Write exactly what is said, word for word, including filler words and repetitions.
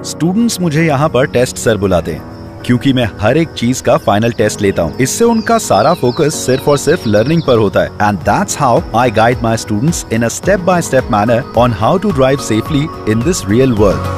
Students मुझे यहाँ पर टेस्ट सर बुलाते हैं क्योंकि मैं हर एक चीज का फाइनल टेस्ट लेता हूँ। इससे उनका सारा फोकस सिर्फ और सिर्फ लर्निंग पर होता है। And that's how I guide my students in a step by step manner on how to drive safely in this real world.